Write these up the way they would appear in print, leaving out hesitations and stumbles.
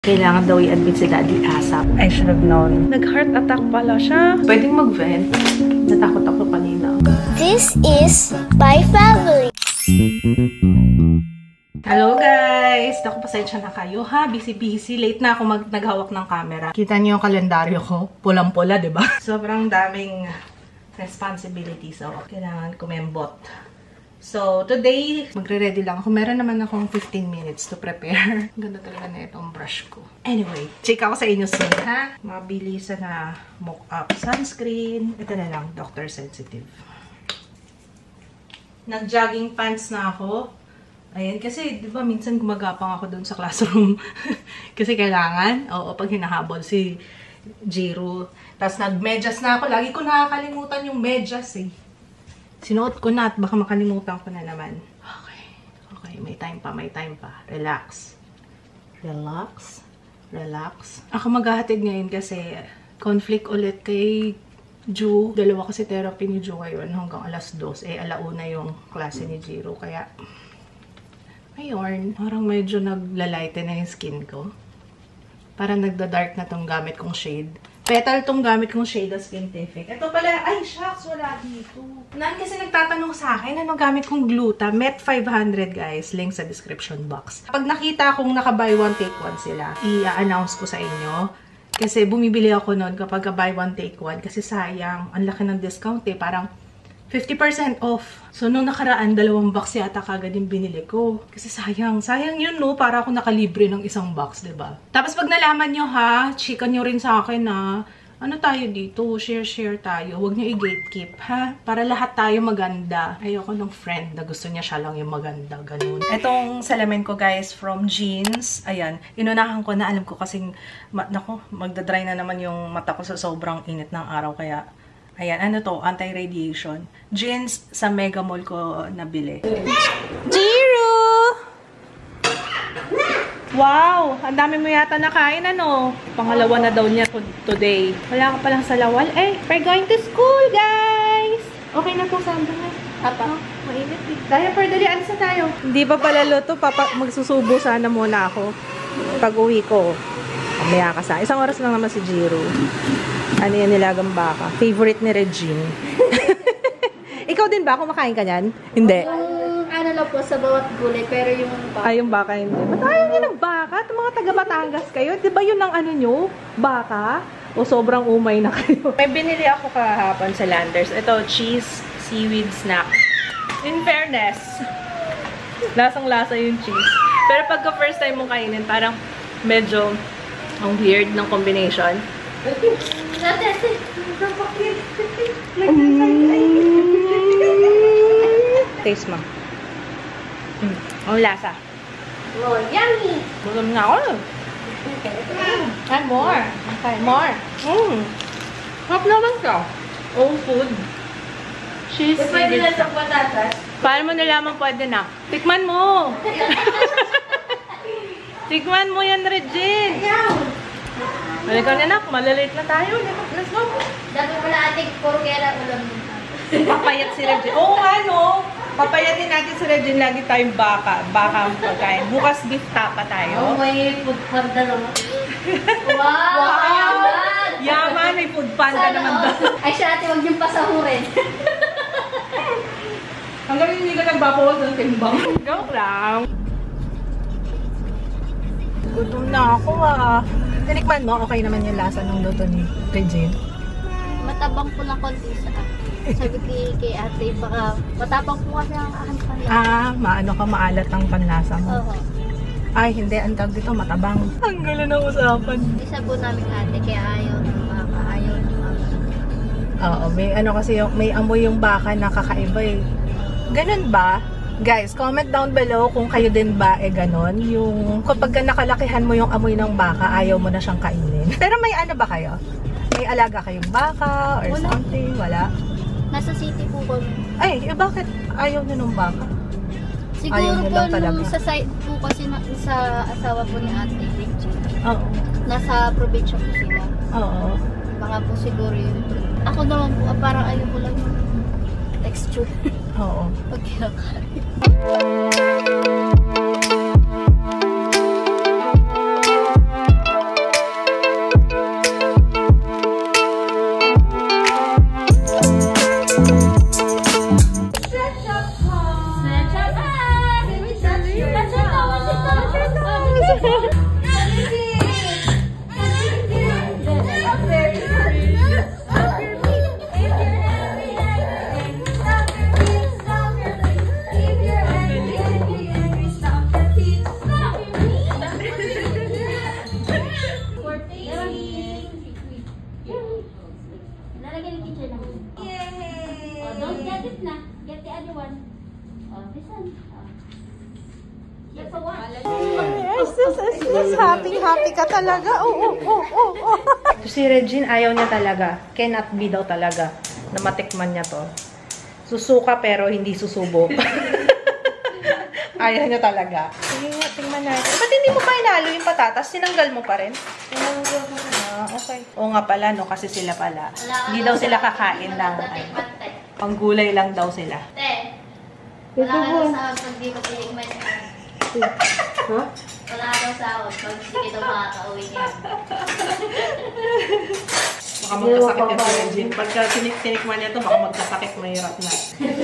Kailangan daw i-admit si Daddy ASAP. I should have known. Nag-heart attack pala siya. Pwedeng mag-vent. Natakot ako kanina. This is my family. Hello guys! Naku, pasensya na kayo ha. Busy-busy. Late na ako naghawak ng camera. Kita niyo yung kalendaryo ko. Pulang-pula, diba? Sobrang daming responsibility. So, kailangan kumembot. So, today, magre-ready lang ako. Meron naman akong 15 minutes to prepare. Ganda talaga na itong brush ko. Anyway, check ako sa inyo soon, ha? Mabilisan na mock-up sunscreen. Ito na lang, Dr. Sensitive. Nag-jogging pants na ako. Ayan, kasi, di ba, minsan gumagapang ako doon sa classroom. Kasi kailangan, oo, pag hinahabol si Jiro. Tapos nag-medyas na ako. Lagi ko nakakalimutan yung medyas, eh. Sinuot ko na at baka makalimutan ko na naman. Okay. Okay, may time pa, may time pa. Relax. Relax. Relax. Ako maghahatid ngayon kasi conflict ulit kay Ju. Dalawa kasi therapy ni Ju ngayon hanggang alas 2. Eh, alauna yung klase ni Jiro. Kaya, ayun. Parang medyo naglalighten na yung skin ko. Parang nagda-dark na tong gamit kong shade. Petal tong gamit kong shade of Skintific. Ito pala, ay shucks, wala dito. Nan kasi nagtatanong sa akin, anong gamit kong gluta? Met 500 guys, link sa description box. Pag nakita kong naka-buy one take one sila, i-announce ko sa inyo. Kasi bumibili ako noon kapag buy one take one. Kasi sayang, ang laki ng discount eh. Parang 50% off. So, nung nakaraan, 2 box yata kagad yung binili ko. Kasi sayang. Sayang yun, no? Para ako nakalibre ng 1 box, diba? Tapos, pag nalaman nyo, ha? Chika nyo rin sa akin, ha? Ano tayo dito? Share tayo. Huwag nyo i-gatekeep, ha? Para lahat tayo maganda. Ayoko ng friend na gusto niya siya lang yung maganda. Ganun. Etong salamin ko, guys, from Jeans. Ayan. Inunahan ko na. Alam ko kasing, naku, magdadry na naman yung mata ko sa sobrang init ng araw. Kaya, ayan, ano to? Anti-radiation. Jeans sa Mega Mall ko nabili. Jiro! Wow! Ang dami mo yata nakain, ano? Pangalawa na daw niya today. Wala ka palang sa lawal. Eh, we're going to school, guys! Okay na to, Sandra na. Apa? Mainit. Diaper, dali. Alis na tayo. Hindi pa pala luto. Magsusubo sana muna ako. Pag-uwi ko. Mamaya ka sa. 1 oras lang naman si Jiro. Ano yan, nilagang baka. Favorite ni Regine. Ikaw din ba? Kumakain ka niyan? Hindi. Yung ano lang po sa bawat gulay, pero yung baka. Ay, yung baka hindi. Ba't ayaw niyo ng baka? At mga taga-Batangas kayo. Di ba yun ang ano nyo? Baka? O sobrang umay na kayo? May binili ako kahapon sa Landers. Ito, cheese seaweed snack. In fairness, lasang-lasa yung cheese. Pero pagka first time mong kainin, parang medyo ang weird ng combination. Taste mo. Ang lasa. Oh, yummy! Busog na ako. And more. Okay, more. Hop naman ka. Old food. Cheese. Pwede na sa patatas. Paano mo nalaman pwede na? Tikman mo. Tikman mo yan, Regine. Halika na, nak. Malalate na tayo. Let's go. Dapat pala ating puro kaya ulam. Papayat si Regine. Oo nga, no? Papayatin natin si Regine. Lagi tayong baka. Baka ang pagkain. Bukas beef tapa tayo. Oh, may food panda naman. Wow! Wow! Yaman, may food panda naman daw. Ay, siya ate, huwag niyong pasahurin. Hanggang hindi ka nagbabawas ng timbang. Joke lang. Gutom na ako Tinikman mo, okay naman yung lasa ng luto ni Regine. Matabang po lang konti sa sabi kay ate, baka matapang po kasi ang aking panlasa. Maano ka, maalat ang panlasa mo. Oo. Ay, hindi, ang tawag dito, matabang. Ang gala ng usapan. Isa po namin ate, kaya ayaw ng baka, ayaw ng mama. Oo, may ano kasi, may amoy yung baka na kakaiba eh. Ganun ba? Guys, comment down below kung kayo din ba ganon. Yung kapag nakalakihan mo yung amoy ng baka, ayaw mo na siyang kainin. Pero may ano ba kayo? May alaga kayong baka or Wala. something? Wala? Nasa city po kami. Ay, bakit ayaw nyo ng baka? Siguro Ayaw po nila talaga. nung sa side po kasi sa asawa po ni ate, Rachel. Oo. Nasa probinsya po sila. Oo. Baka po siguro yun. Ako naman po, parang ayaw ko lang yung texture. Oo. Pag kinakain. That's a one. Yes, happy ka talaga. Oh. Si Regine, ayaw niya talaga. Cannot be daw talaga na matikman niya to. Susuka pero hindi susubok. Ayaw niya talaga. Sige nga, tingnan natin. Ba't hindi mo pa inalo yung patatas? Sinanggal mo pa rin? Okay. Oo nga pala, no? Kasi sila pala. Hindi daw sila kakain ng panggulay lang daw sila. Wala ka daw sahod pag di mo tinikman. Huh? Wala ka daw sahod pag hindi kita makaka-uwi niya. Baka magkasakit yan si Regine. Pagka tinikman niya to, baka magkasakit, mahirap na.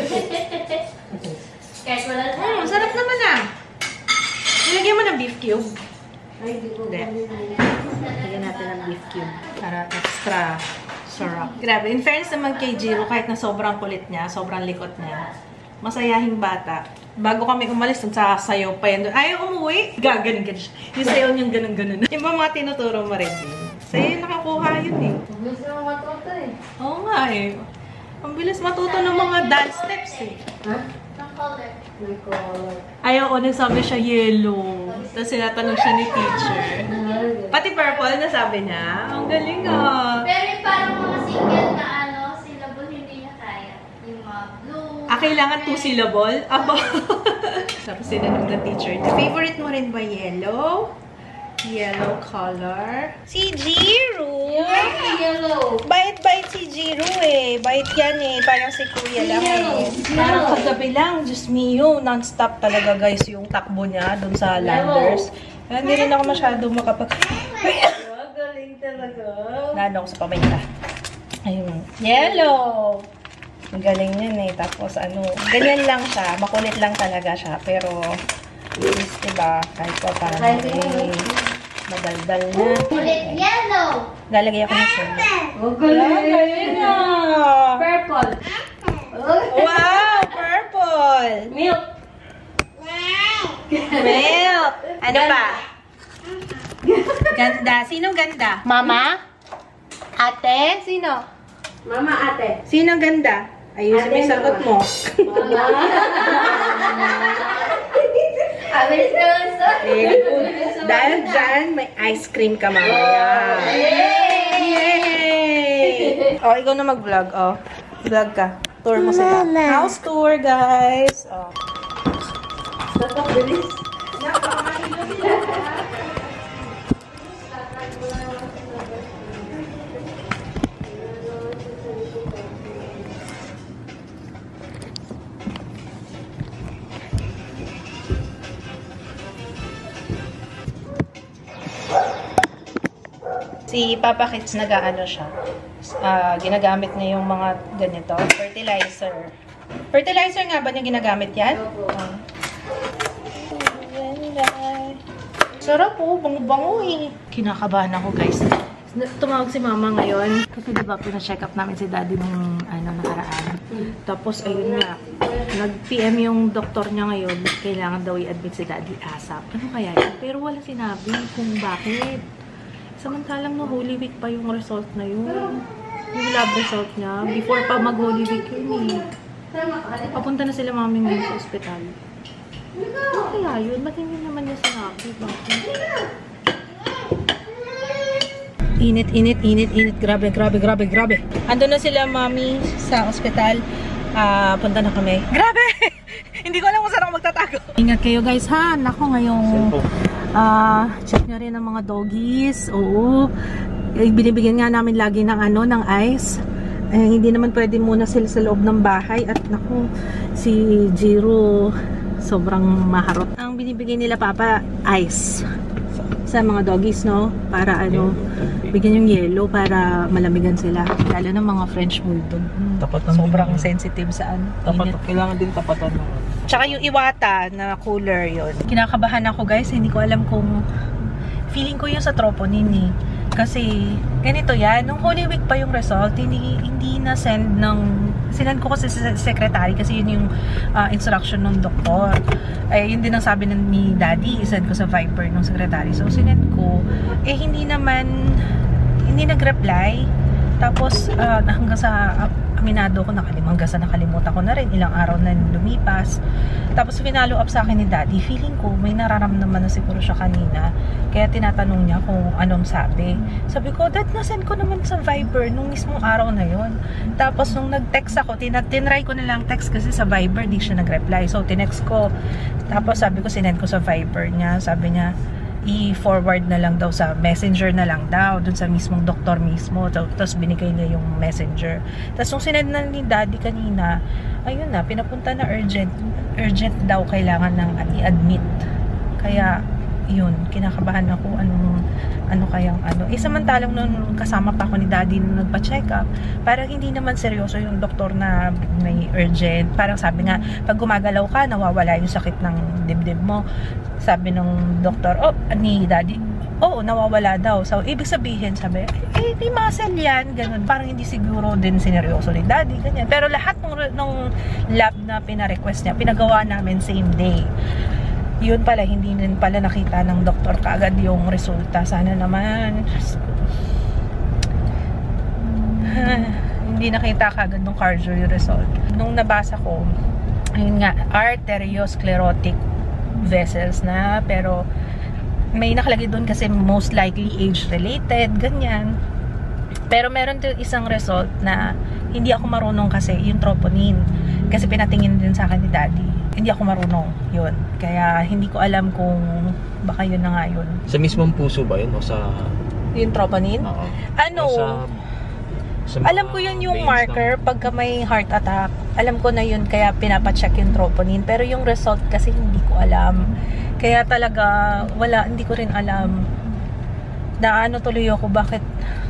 Kahit wala sahod. Masarap naman ah. Nilagyan mo ng beef cube. Hindi. Lagyan natin ng beef cube. Para extra sarap. Grabe. In fairness naman kay Jiro, kahit na sobrang kulit niya, sobrang likot niya, masayahing bata. Bago kami umalis, nagsasayaw pa yan doon. Ayaw umuwi. Gagaling ka siya. Yung sayaw niyang ganun-ganun. Yung ba mga tinuturo mo rin din? Sa'yo yung nakakuha yun eh. Ang bilis naman matuto eh. Oo nga eh. Ang bilis matuto ng mga dance steps eh. Ha? Ang color. Ayaw ko, nagsabi siya yellow. Tapos sinatanong siya ni teacher. Pati purple, nasabi niya. Ang galing ah. Pero yung parang mga single na syllable, hindi niya kaya. Yung mga blue. Kailangan 2 syllable? Aba. Tapos sinanong ng teacher niya. Favorite mo rin ba yellow? Yellow color. Si Jiro! Yellow. Bait-bait si Jiro eh. Bait yan eh. Parang si Kuya lang eh. Parang kagabi lang. Diyos mio. Non-stop talaga guys yung takbo niya dun sa Landers. Kaya hindi rin ako masyado makapag... Galing talaga. Nano ako sa paminta. Ayun. Yellow! Ang galing yan eh. Tapos ganyan lang siya. Makulit lang talaga siya. Pero, diba, kahit pa parang madaldal na. Ulit yellow. Lalagay ako ng soda. Galing na! Purple. Wow! Purple! Milk. Milk! Ano pa? Ganda. Sinong ganda? Mama? Ate? Sino? Mama, ate. Sinong ganda? Ayusin mo yung sagot mo. Abilis naman sa. Dahil dyan, may ice cream ka mamaya. Yay! Oh, ikaw na mag-vlog. Oh, vlog ka. Tour mo sila. House tour, guys. Oh. Napakabilis. Si Papa Kits nag-aano siya. Ginagamit niya yung mga ganito. Fertilizer. Fertilizer nga ba niya ginagamit yan? Sarap po. Bango-bango eh. Kinakabahan ako guys. Tumawag si Mama ngayon. Kasi diba pina-check up namin si Daddy nung nakaraan. Tapos ayun nga. Nag-PM yung doktor niya ngayon. Kailangan daw i-admit si Daddy ASAP. Ano kaya yun? Pero wala sinabi kung bakit. Samantalang no, Holy Week pa yung result na yun. Yung lab result niya. Before pa mag-Holy Week yun eh. Papunta na sila mami ngayon sa ospital. Ano kaya yun? Ba't hindi naman niya sinabi? Bakit? Init. Grabe. Ando na sila mami sa ospital. Punta na kami. Grabe! Hindi ko alam kung saan ako magtatago. Ingat kayo guys ha. Nako ngayong check nyo rin ang mga doggies. Oo. Binibigyan nga namin lagi ng ng ice. Hindi naman pwede muna sila sa loob ng bahay. At naku, si Jiro sobrang maharot. Ang binibigay nila Papa, ice. Sa mga doggies, no? Para bigyan yung yellow para malamigan sila. Lalo ng mga French Bulldog. Sobrang sensitive sa Kailangan din tapatan mo. Tsaka yung iwata na cooler yon. Kinakabahan ako guys. Hindi ko alam kung feeling ko yung sa troponin eh. Kasi ganito yan. Nung Holy Week pa yung result, hindi na send ng... Sinend ko kasi sa secretary kasi yun yung instruction ng doktor. Yun din ang sabi ni Daddy. Isend ko sa Viper ng secretary. So sinend ko. Hindi nag-reply. Tapos hanggang sa aminado ko, nakalimutan ko na rin. Ilang araw na lumipas. Tapos finalo up sa akin ni Daddy. Feeling ko may nararamdaman na siguro siya kanina. Kaya tinatanong niya kung anong sabi. Sabi ko, Dad, nasend ko naman sa Viber nung mismong araw na yon. Tapos nung nag-text ako, tinry ko na lang text kasi sa Viber di siya nag-reply. So tinext ko. Tapos sabi ko, sinend ko sa Viber niya. Sabi niya, i-forward na lang daw sa messenger na lang daw, dun sa mismong doktor mismo. Tapos binigay niya yung messenger. Tapos nung sinend na ni Daddy kanina, ayun na, pinapunta na urgent daw, kailangan ng i-admit. Kaya yun, kinakabahan ako samantalang nung kasama pa ako ni Daddy nung nagpa-check up, parang hindi naman seryoso yung doktor na may urgent. Parang sabi nga, pag gumagalaw ka, nawawala yung sakit ng dibdib mo. Sabi ng doktor, ni Daddy, nawawala daw. So, ibig sabihin, sabi, di muscle yan, ganun. Parang hindi siguro din sineryoso ni Daddy, ganyan. Pero lahat ng lab na pina-request niya, pinagawa namin same day. Yun pala, hindi din pala nakita ng doktor kaagad yung resulta. Sana naman hindi nakita kaagad ng cardio yung result. Nung nabasa ko, ayun nga, arteriosclerotic vessels na, pero may nakalagay doon kasi most likely age-related, ganyan. Pero meron din isang result na hindi ako marunong kasi, yung troponin. Kasi pinatingin din sa akin ni Daddy. Hindi ako marunong yun. Kaya hindi ko alam kung baka yun na nga yun. Sa mismong puso ba yun? O sa... Yung troponin? Oo. Ano? Sa alam ko yun yung marker pagka may heart attack. Alam ko na yun, kaya pinapacheck yung troponin. Pero yung result kasi hindi ko alam. Kaya talaga, hindi ko rin alam. Na tuloy ako, bakit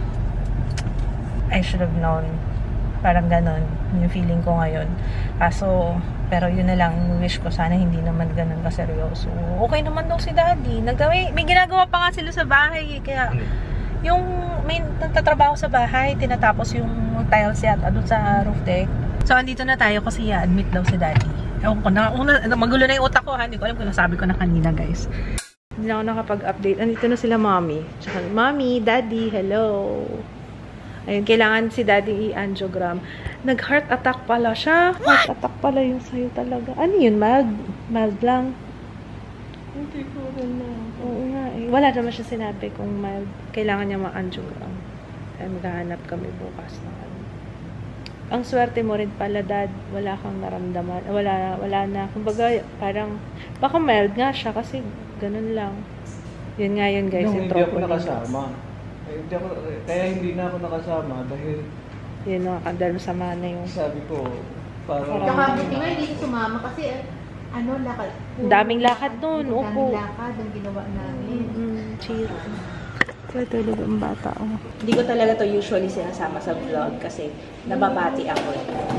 I should have known. Parang ganon yung feeling ko ngayon. Pero yun na lang, wish ko sana hindi naman ganun kaseryoso. Okay naman daw si Daddy. May ginagawa pa nga sila sa bahay. Kaya yung may nagtatrabaho sa bahay, tinatapos yung tiles yata doon sa roof deck. So andito na tayo kasi admit daw si Daddy. Ewan ko, magulo na yung utak ko ha. Hindi ko alam kung nasabi ko na kanina, guys. Hindi na ako nakapag-update. Andito na sila Mommy. Tsaka, Mommy, Daddy, hello. Ayun, kailangan si Daddy i-angiogram. Nag-heart attack pala siya. Heart attack pala yung sa'yo talaga. Ano yun? Mild lang? Hindi ko rin na. Oo nga eh. Wala naman siya sinabi kung mild. Kailangan niya ma-angiogram. Ay, maghahanap kami bukas na ano. Ang swerte mo rin pala, Dad. Wala kang naramdaman. Wala na. Kumbaga, parang, baka mild nga siya kasi ganun lang. Yun nga yun, guys. Hindi ako nakasama. Kaya hindi na ako nakasama dahil yun nga, kandalo sama na yung sabi ko parang Tsaka buti nga hindi sumama kasi lakad. daming lakad doon. Upo. Daming lakad ang ginawa namin. Cheer. Kaya talaga ang bata. Hindi ko talaga to usually sinasama sa vlog kasi nababati ako.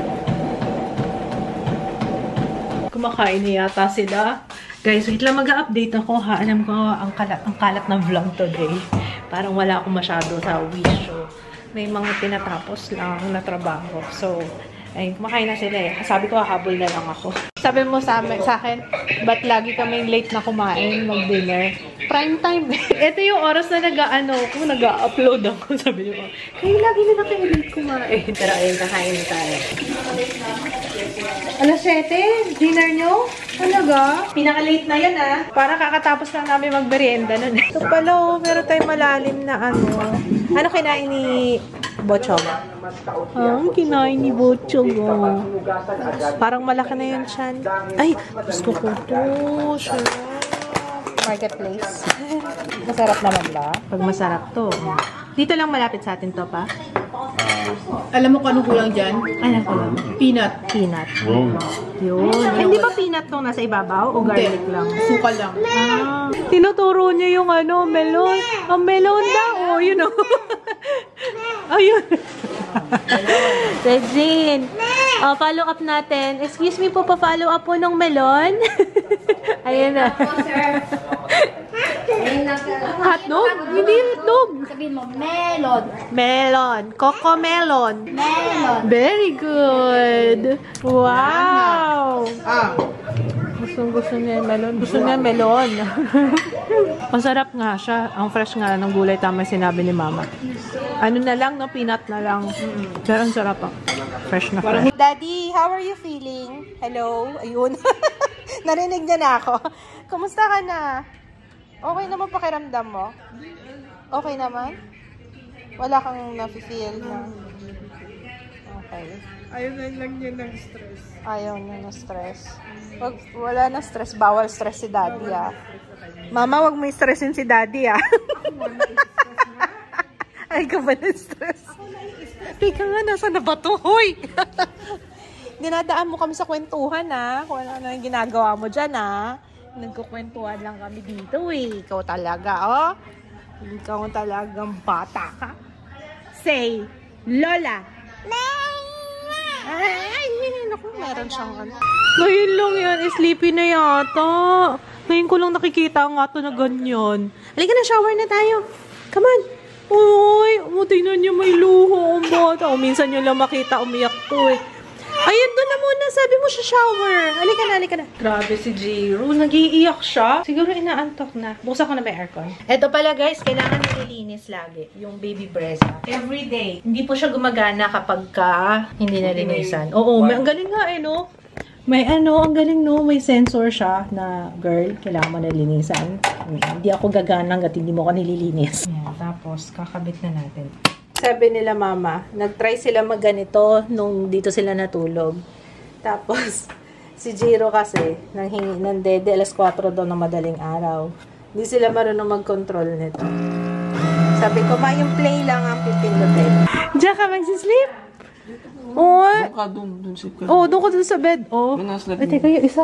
Kumakain na yata sila. Guys, wait lang, mag-update ako ha. Alam ko ang kalat ng vlog today. Parang wala akong masyado sa wish show. May mga tinatapos lang na trabaho. So, ay, kumakain na sila eh. Sabi ko, habol na lang ako. Sabi mo sa akin, ba't lagi kaming late na kumain, mag-dinner? Prime time. Ito yung oras na nag-upload ako. Sabi niyo, kayo lagi na kayo late kumain. Pero ayun, kakain na tayo. Alas 7? Dinner nyo? Talaga? Pinaka-late na yan ah. Para kakatapos lang namin mag-merienda nun. Ito pala, meron tayong malalim na ano. Ano kinain ni Bochong? Ang kinain ni Bochong. Parang malaki na yun, Chan. Ay, gusto ko to. Sarap. Marketplace. Masarap naman ba? Pag masarap to. Dito lang malapit sa atin to pa. Alam mo kung anong kulang dyan? Alam ko lang. Peanut. Peanut. Yun. Hindi ba peanut tong nasa ibabaw? O garlic lang? Suka lang. Tinuturo niya yung melon. Ang melon daw. Oh, you know. Ayun. Regine. Follow up natin. Excuse me po, pa-follow up po ng melon. Ayun na. Hotdog? Hindi hotdog. Sabihin mo, melon. Melon. Coco melon. Melon. Very good. Wow. Gusto niya yung melon. Gusto niya yung melon. Masarap nga siya. Ang fresh nga ng gulay, tama sinabi ni Mama. Ano na lang, no? Peanut na lang. Pero ang sarap ah. Fresh na fresh. Daddy, how are you feeling? Hello? Ayun. Narinig niya na ako. Kumusta ka na? Okay naman pakiramdam mo? Okay naman? Wala kang nafe-feel na? Okay. Ayaw na lang niya ng stress. Ayaw niya na stress. Wag, wala na stress. Bawal stress si Daddy, ah. Mama, wag mo i-stressin si Daddy, ah. Ay, ka ba na-stress? Teka nga, nasa na ba to? Hoy! Dinadaan mo kami sa kwentuhan, ah. Kung ano yung ginagawa mo dyan, ah. Nagkukwentuhan lang kami dito, eh. Ikaw talaga, oh. Ikaw talagang bata ka. Say, Lola. Ay, naku, meron siyang ano. Ngayon lang yan, sleepy na yata. Ngayon ko lang nakikita nga to na ganyan. Halika na, shower na tayo. Come on. Uy, tingnan niyo may luho ang bata. O minsan nyo lang makita, umiyak to eh. Ayun, doon na muna. Sabi mo siya shower. Halika na. Grabe si Jiro. Nag-iiyak siya. Siguro inaantok na. Buksan ko na may aircon. Ito pala guys, kailangan nililinis lagi. Yung baby breast. Every day. Hindi po siya gumagana kapag hindi nalinisan. Oo, ang galing nga eh, no? May ang galing no, may sensor siya na, girl, kailangan mo nalinisan. Hindi ako gagana hanggat hindi mo ko nililinis. Yan, tapos kakabit na natin. Sabi nila mama, nag-try sila magganito nung dito sila natulog. Tapos, si Jiro kasi, nanghingi ng dede, alas 4 daw ng madaling araw. Hindi sila marunong mag-control nito. Sabi ko, yung play lang ang pipindutin. Diyan ka magsisleep? Oo. Doon sleep ka. Oo, doon ka dun sa bed. Oo. Ay, teka yung isa.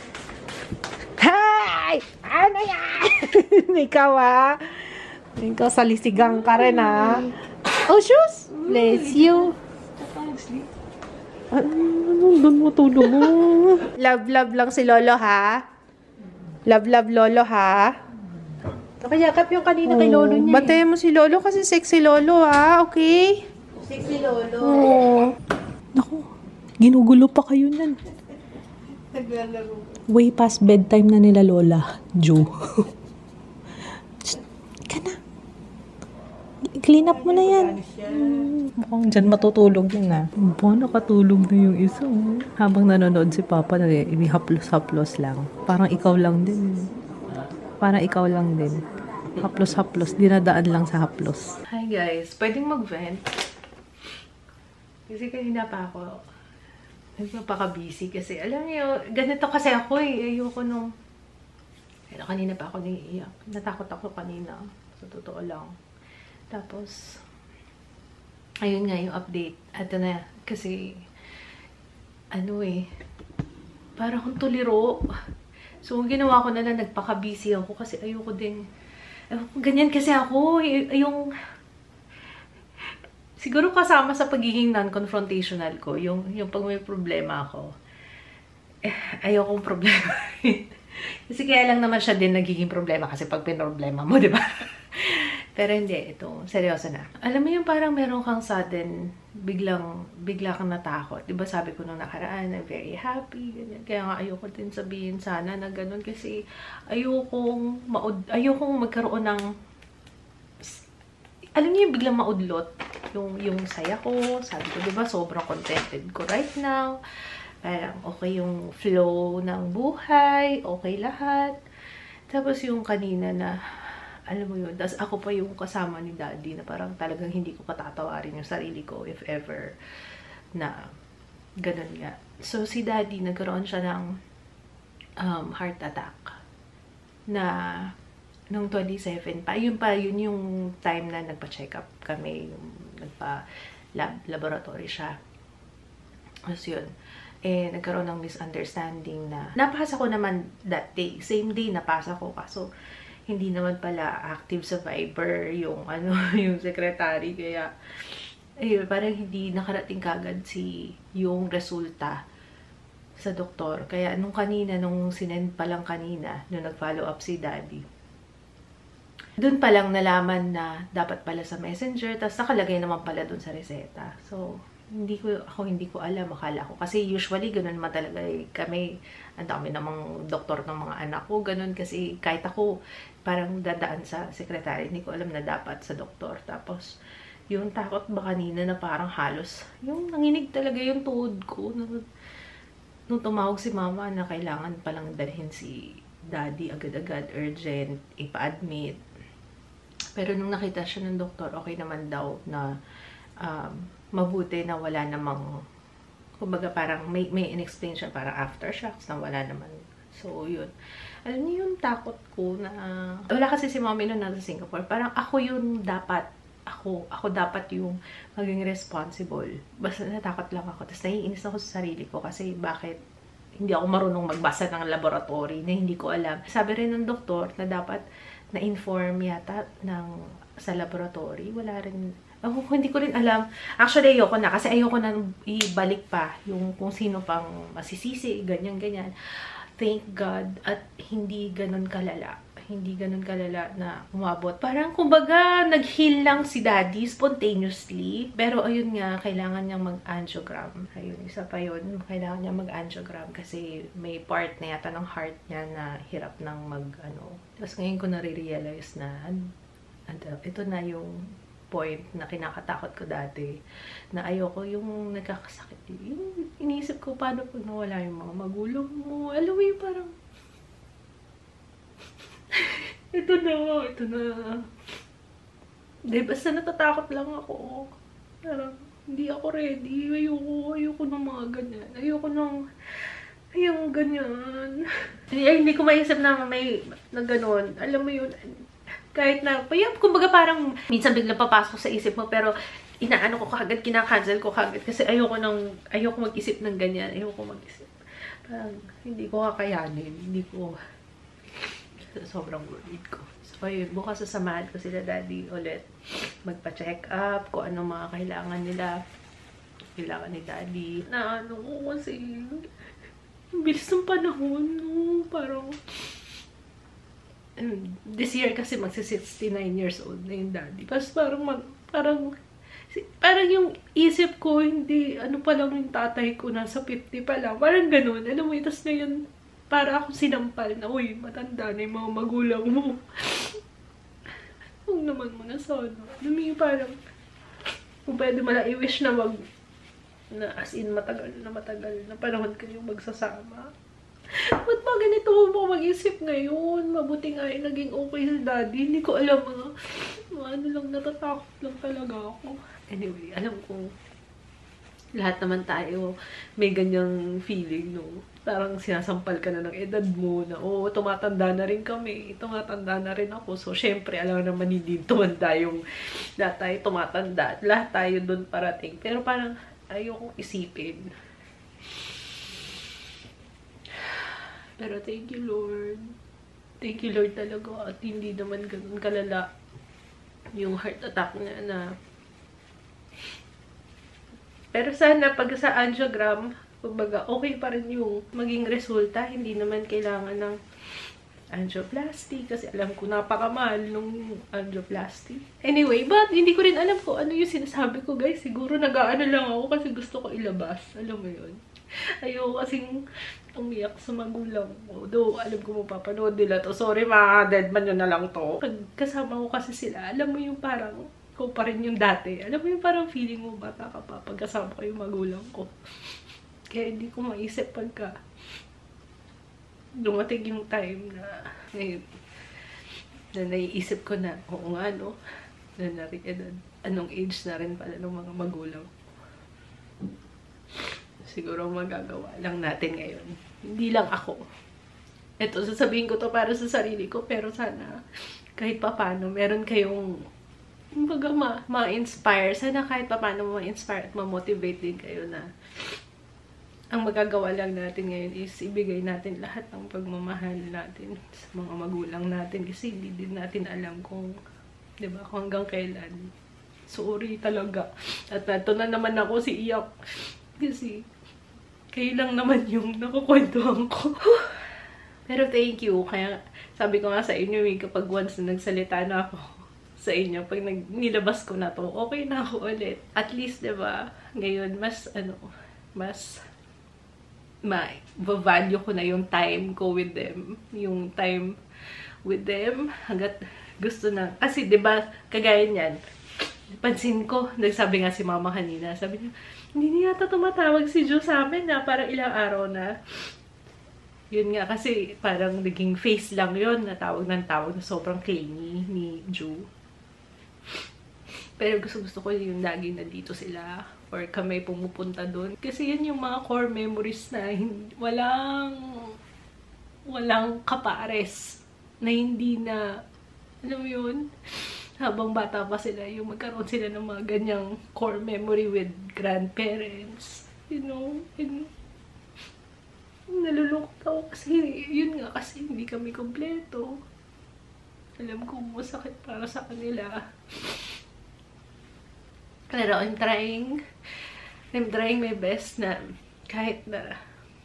Hi! Ano yan? Ikaw Ikaw salisigang ka rin Oh, shoes! Bless you. Doon mo tulog mo. Love lang si Lolo, ha? Love Lolo, ha? Nakayakap yung kanina kay Lolo niya. Batayan mo si Lolo kasi sexy Lolo, ha? Okay? Sexy Lolo. Oo. Naku, ginugulo pa kayo nan. Naglalaro. Way past bedtime na nila Lola. Ju. Ka na. Clean up mo na yan. Mukhang dyan matutulog yan nakatulog na yung isa. Habang nanonood si Papa, haplos-haplos lang. Parang ikaw lang din. Haplos-haplos. Dinadaan lang sa haplos. Hi guys. Pwedeng mag-vent. Kasi kanina pa ako nagpapaka-busy kasi alam niyo, ganito kasi ako ayoko nung kanina pa ako naiiyak. Natakot ako kanina. Sa totoo lang. Tapos, ayun nga yung update. Ito na, kasi, parang akong tuliro. So, ginawa ko na lang, nagpaka-busy ako kasi ayoko din. Ganyan kasi ako, siguro kasama sa pagiging non-confrontational ko, yung pag may problema ako, ayokong problema. Kasi kaya lang naman siya din nagiging problema kasi pag pinroblema mo, di ba? Pero hindi, ito, seryoso na. Alam mo yung parang meron kang sudden, bigla kang natakot. Diba sabi ko nung nakaraan, I'm very happy, ganyan. Kaya nga ayoko din sabihin sana na ganun kasi ayokong magkaroon ng, alam niyo yung biglang maudlot, yung saya ko, sabi ko, diba, sobrang contented ko right now. Parang okay yung flow ng buhay, okay lahat. Tapos yung kanina na, alam mo yun, tas ako pa yung kasama ni Daddy na parang talagang hindi ko patatawarin yung sarili ko if ever na ganun nga. So, si Daddy, nagkaroon siya ng heart attack na nung 27 pa. Yun yung time na nagpa-check up kami, nagpa-laboratory siya. Tapos yun, nagkaroon ng misunderstanding na napasa ko naman that day. Same day, napasa ko. Kaso, hindi naman pala active survivor yung yung secretary, kaya parang hindi nakarating kagad yung resulta sa doktor. Kaya nung sinend pa lang kanina, nung nag-follow up si Daddy, doon pa lang nalaman na dapat pala sa messenger, tapos nakalagay naman pala doon sa reseta. So, hindi ko alam, akala ko. Kasi usually, ganun naman talaga kami. Ang dami namang doktor ng mga anak ko, ganun. Kasi kahit ako, parang dadaan sa sekretary, hindi ko alam na dapat sa doktor. Tapos, yung takot ba kanina na parang halos, yung nanginig talaga yung tuhod ko. Nung tumawag si mama na kailangan palang dalhin si daddy agad-agad, urgent, ipa-admit. Pero nung nakita siya ng doktor, okay naman daw na mabuti na wala namang, kumbaga parang may in-explain siya parang aftershocks na wala naman. So, yun. Alam niyo yung takot ko na, wala kasi si mommy nung nasa Singapore. Parang ako yung dapat, ako dapat yung maging responsible. Basta natakot lang ako. Tapos naiinis ako sa sarili ko kasi bakit hindi ako marunong magbasa ng laboratory na hindi ko alam. Sabi rin ng doktor na dapat na-inform yata sa laboratory. Wala rin, hindi ko rin alam. Actually, ayoko na. Kasi ayoko na ibalik pa yung kung sino pang masisisi, ganyan-ganyan. Thank God. At hindi ganun kalala. Hindi ganun kalala na umabot. Parang, kumbaga, nag-heal lang si daddy spontaneously. Pero, ayun nga, kailangan niyang mag-angiogram. Ayun, isa pa yun. Kailangan niyang mag-angiogram kasi may part na yata ng heart niya na hirap ng Tapos ngayon ko nare-realize na ito na yung point na kinakatakot ko dati. Na ayoko yung nagkakasakit. Yung iniisip ko, paano pag nawala yung mga magulang mo? Alam mo yung parang ito na. Hindi, basta natatakot lang ako. Parang, hindi ako ready. Ayoko ng mga ganyan. Ayoko ganyan. Hindi ko maisip na may na ganun. Alam mo yun, kahit na, kumbaga parang, minsan biglang papasok sa isip mo, pero inaano ko kagad, kinakancel ko kagad, kasi ayoko mag-isip ng ganyan. Ayoko mag-isip. Parang, hindi ko kakayanin. Sobrang worried ko. So, ayun, bukas sasamahan ko sila daddy ulit. Magpa-check up, kung ano mga kailangan nila. Kailangan ni daddy. Kasi, bilis ng panahon, no? Parang, this year kasi magsi-69 years old na yung daddy. Tapos parang yung isip ko, hindi, pa lang yung tatay ko, nasa 50 pa lang. Parang ganun. Alam mo, tapos ngayon, para akong sinampal na, uy, matanda na yung mga magulang mo. Huwag naman mo na sana. Alam mo, parang, kung pwede mala i-wish na as in matagal na panahon kayong magsasama. Ba't ba ganito mo mag-isip ngayon? Mabuti nga naging okay si daddy. Hindi ko alam lang, natatakot lang talaga ako. Anyway, alam ko, lahat naman tayo may ganyang feeling, no? Parang sinasampal ka na ng edad mo na, tumatanda na rin kami. Tumatanda na rin ako. So, syempre, alam naman hindi tumanda yung lahat tayo tumatanda. Lahat tayo dun parating. Pero parang, ayokong isipin. Pero thank you, Lord. Thank you, Lord talaga. At hindi naman ganun kalala yung heart attack niya na. Pero sana pag sa angiogram, kumbaga, okay pa rin yung maging resulta. Hindi naman kailangan ng angioplasty. Kasi alam ko, napakamahal nung angioplasty. Anyway, but hindi ko rin alam ko ano yung sinasabi ko, guys. Siguro nag-aano lang ako kasi gusto ko ilabas. Alam mo yun? Ayoko kasing umiyak sa magulang ko. Though, alam ko mapapanood nila to. Sorry, mga deadman yun na lang to. Pag kasama ko kasi sila, alam mo yung parang, ko pa rin yung dati. Alam mo yung parang feeling mo bata ka pa pag kasama ko yung magulang ko. Kaya hindi ko maisip pagka dumating yung time na ngayon, na naiisip ko na, oo nga, no? Na edad, anong age na rin pala ng mga magulang. Siguro magagawa lang natin ngayon. Hindi lang ako. Ito, sasabihin ko to para sa sarili ko, pero sana kahit papano, meron kayong ma-inspire. Sana kahit papano ma-inspire at ma-motivate din kayo na ang magagawa lang natin ngayon is ibigay natin lahat ng pagmamahal natin sa mga magulang natin. Kasi hindi din natin alam kung, di ba, kung hanggang kailan. Sorry talaga. At nato na naman ako si Iyak. Kasi, kayo lang naman yung nakukwentuhan ko. Pero thank you. Kaya, sabi ko nga sa inyo, kapag once na nagsalita na ako sa inyo, pag nilabas ko na to, okay na ako ulit. At least, diba, ngayon, mas ma-value ko na yung time ko with them. Yung time with them, hanggat gusto na. Kasi, diba, kagaya niyan, pansin ko, nagsabi nga si mama kanina, sabi niya, hindi niya yata tumatawag si Ju sa amin na parang ilang araw na. Yun nga, kasi parang naging face lang yun, natawag ng tawag na sobrang clingy ni Ju. Pero gusto ko yung lagi nandito sila or kami pumupunta doon. Kasi yan yung mga core memories na walang kapares na hindi na, alam mo yun, habang bata pa sila, yung magkaroon sila ng mga ganyang core memory with grandparents. You know, nalulungkot ako kasi, yun nga, kasi hindi kami kompleto. Alam ko masakit para sa kanila. Pero I'm trying my best na kahit na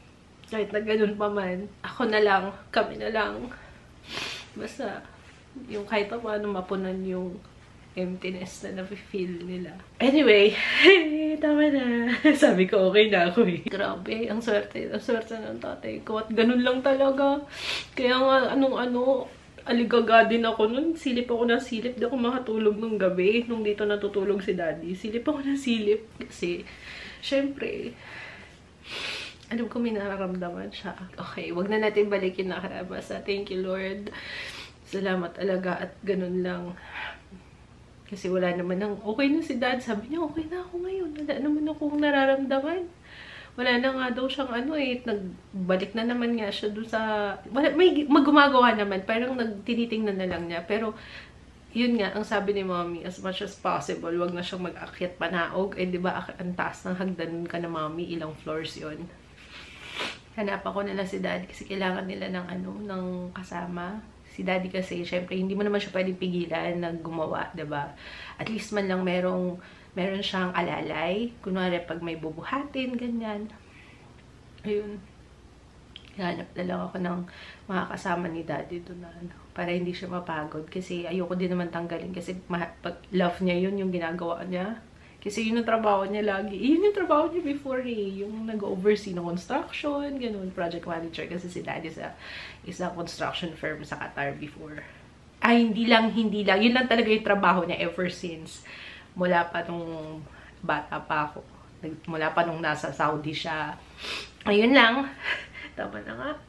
ganun pa man, ako na lang, kami na lang. Basta, yung kahit pa paano mapunan yung emptiness na nafe-feel nila. Anyway, tama na. Sabi ko, okay na ako eh. Grabe, ang swerte ng tatay ko. At ganun lang talaga. Kaya nga, aligaga din ako nun. Silip ako ng silip. Di ako makatulog nung gabi. Nung dito natutulog si daddy. Silip ako ng silip. Kasi, syempre, alam ko may nararamdaman siya. Okay, wag na natin balikin na karabasa. Thank you, Lord. Salamat talaga at ganun lang. Kasi wala naman okay na si dad. Sabi niya, okay na ako ngayon. Wala naman akong nararamdaman. Wala na nga daw siyang nagbalik na naman nga siya doon sa, may gumagawa naman. Parang tinitingnan na lang niya. Pero, yun nga, ang sabi ni mommy, as much as possible, wag na siyang mag-akyat panaog. Eh, di ba, ang taas ng hagdan ka na mommy, ilang floors yun. Hanapan ko nila si dad kasi kailangan nila ng kasama. Si daddy kasi, syempre, hindi mo naman siya pwedeng pigilan na gumawa, diba? At least man lang meron siyang alalay. Kunwari, pag may bubuhatin, ganyan. Ayun. Hanap na lang ako ng mga kasama ni daddy doon na para hindi siya mapagod. Kasi ayoko din naman tanggalin. Kasi pag love niya yun, yung ginagawa niya. Kasi yun yung trabaho niya lagi. Yun yung trabaho niya before eh. Yung nag-oversee ng construction, ganun, project manager. Kasi si daddy sa isang construction firm sa Qatar before. Ay, hindi lang. Yun lang talaga yung trabaho niya ever since. Mula pa nung bata pa ako. Mula pa nung nasa Saudi siya. Ayun lang. Tama na nga.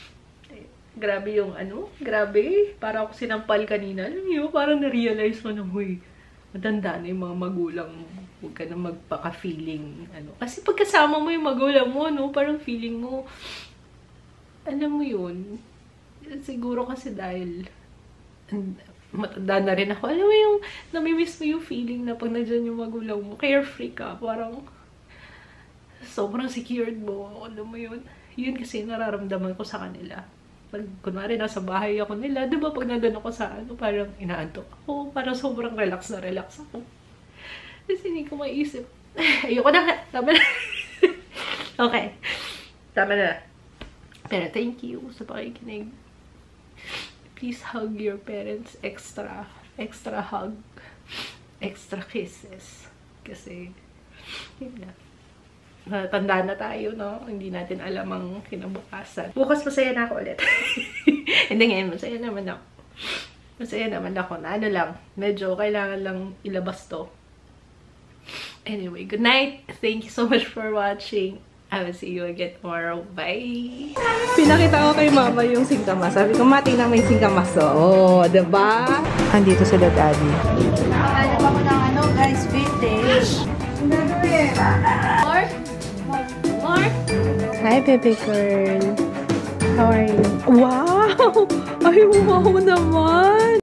Grabe yung grabe. Para ako sinampal kanina. Alam niyo, parang na-realize mo na, huy, matanda na yung mga magulang mo. Huwag ka na magpaka-feeling, Kasi pagkasama mo yung magulang mo, parang feeling mo, alam mo yun, siguro kasi dahil, matanda na rin ako. Alam mo yung, namimiss mo yung feeling na pag nandiyan yung magulang mo, carefree ka, parang, sobrang secured mo, alam mo yun. Yun kasi nararamdaman ko sa kanila. Pag, kunwari, nasa bahay ako nila, diba pag nandun ako sa parang inaantok ako, parang sobrang relax na relax ako. Kasi hindi ko maisip. Ayoko na. Tama na. Okay. Tama na. Pero thank you sa pakikinig. Please hug your parents extra. Extra hug. Extra kisses. Kasi, yun na. Tanda na tayo, no? Hindi natin alam ang kinabukasan. Bukas masaya na ako ulit. Hindi ngayon, masaya naman ako. Masaya naman ako na lang. Medyo kailangan lang ilabas to. Anyway, good night. Thank you so much for watching. I will see you again tomorrow. Bye! Pinakita ko kay mama yung singkamas. Sabi ko, mati na may singkamas. Oh, diba? Andito sila daddy. Nakahanap ako ng guys, vintage. More? Hi, baby girl. How are you? Wow! Ay, wow naman!